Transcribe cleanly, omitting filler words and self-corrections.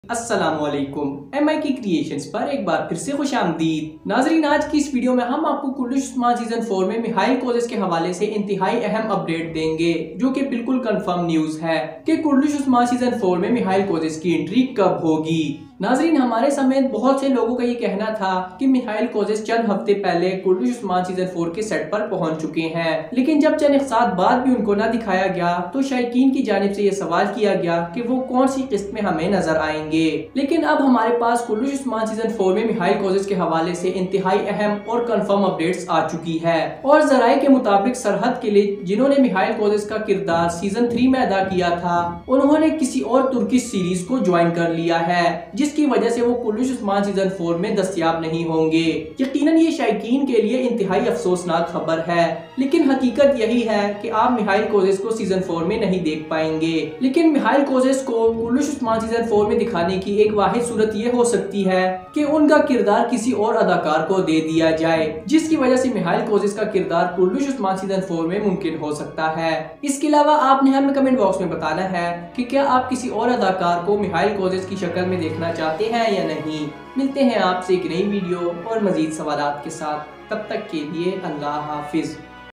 अस्सलामुअलैकुम MI की creations पर एक बार फिर से खुशामदीद। नाजरीन, आज की इस वीडियो में हम आपको कुर्लुश उस्मान सीजन 4 में मिहाइल कोजेस के हवाले से इंतहाई अहम अपडेट देंगे, जो कि बिल्कुल कंफर्म न्यूज है कि कुर्लुश उस्मान सीजन 4 में मिहाइल कोजेस की एंट्री कब होगी। नाजरीन, हमारे समेत बहुत से लोगों का ये कहना था कि मिहाइल कोजेस चंद हफ्ते पहले कुर्लुश उस्मान सीजन 4 के सेट पर पहुंच चुके हैं, लेकिन जब चंद एक साथ बाद भी उनको ना दिखाया गया तो शायकीन की जानिब से ये सवाल किया गया कि वो कौन सी किस्त में हमें नजर आएंगे। लेकिन अब हमारे पास कुर्लुश उस्मान सीजन 4 में मिहाइल कोजेस के हवाले से इंतहाई अहम और कंफर्म अपडेट्स आ चुकी है और जराये के मुताबिक सरहद के लिए जिन्होंने मिहाइल कोजेस का किरदार सीजन 3 में अदा किया था, उन्होंने किसी और तुर्किश सीरीज को ज्वाइन कर लिया है, जिसकी वजह से वो कुर्लुश उस्मान सीजन 4 में दस्तयाब नहीं होंगे। यकीनन ये शायकीन के लिए इंतहाई अफसोसनाक खबर है, लेकिन हकीकत यही है कि आप मिहाइल कोजेस को सीजन 4 में नहीं देख पाएंगे। लेकिन मिहाइल कोजेस को कुर्लुश उस्मान सीजन 4 में दिखाने की एक वाहिद सूरत ये हो सकती है कि उनका किरदार किसी और अदाकार को दे दिया जाए, जिसकी वजह से मिहाइल कोजेस का किरदार कुर्लुश उस्मान सीजन 4 में मुमकिन हो सकता है। इसके अलावा आपने हमें कमेंट बॉक्स में बताना है कि क्या आप किसी और अदाकार को मिहाइल कोजेस की शक्ल में देखना चाहते हैं या नहीं। मिलते हैं आपसे एक नई वीडियो और मजीद सवालात के साथ, तब तक के लिए अल्लाह हाफिज।